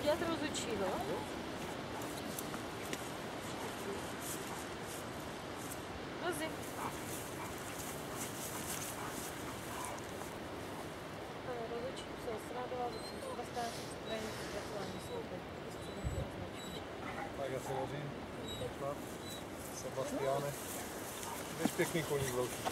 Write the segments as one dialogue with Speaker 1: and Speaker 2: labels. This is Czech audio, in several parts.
Speaker 1: dělat rozhodčího. Vozy. Rozhodčí se osradoval, že jsem třeba stáčit připravení zpracování sloupek.
Speaker 2: Tak já se vozím, Sebastiáne. Jdeš pěkný koník velký.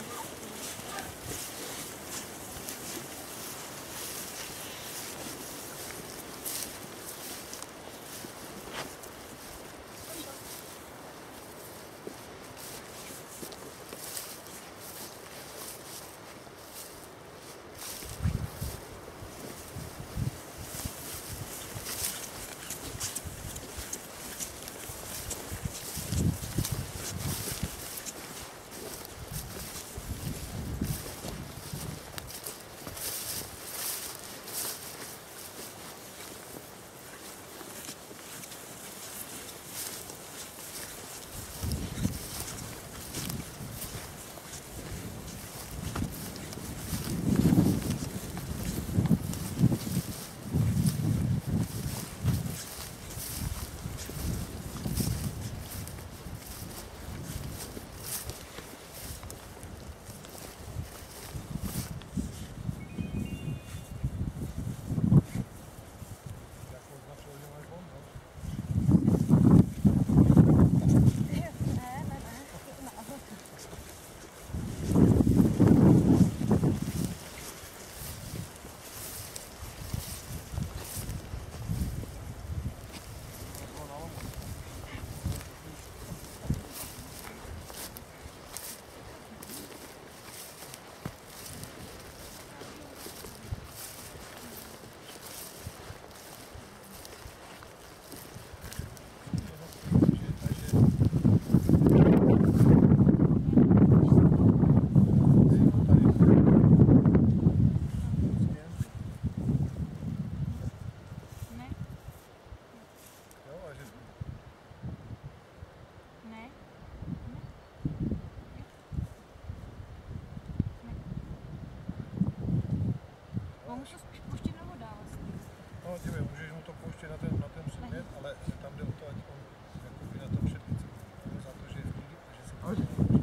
Speaker 1: Můžu spíš pouštět nebo dál vlastně?
Speaker 2: No, dívej, můžeš mu to pouštět na ten předmět, ale tam jde o to, ať on jakoby na tom předmět za to, že je v klidu a že se to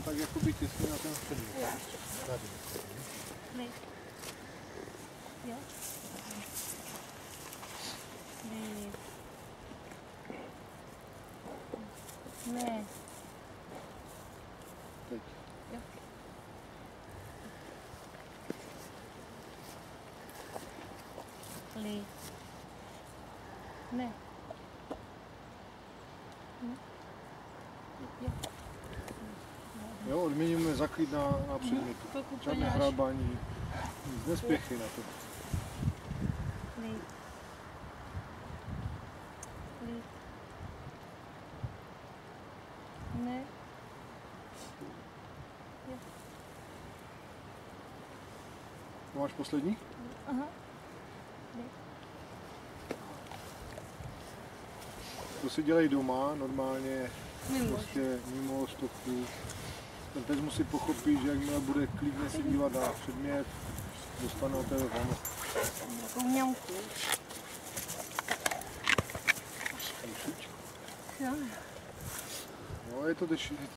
Speaker 2: tak jakoby těsně na ten předmět.
Speaker 1: Jo.
Speaker 2: Tady.
Speaker 1: Klid. Jo. Klid. Ne.
Speaker 2: Teď.
Speaker 1: Jo. Klid. Ne. Ne. Jo.
Speaker 2: Jo, odměníme za klid na předmětu.
Speaker 1: Pokud
Speaker 2: Žádné
Speaker 1: poňáš.
Speaker 2: hrabání, nic nespěchy na to.
Speaker 1: Klid. Klid. Ne. Jo.
Speaker 2: To máš poslední?
Speaker 1: Aha. Klid.
Speaker 2: To si dělej doma, normálně,
Speaker 1: Mimo.
Speaker 2: prostě mimo stopku. Ten pes musí pochopit, že jakmile bude klidně se dívat na předmět, dostane od tebe vano.
Speaker 1: Jako mňauku. Jo.
Speaker 2: No, je to teď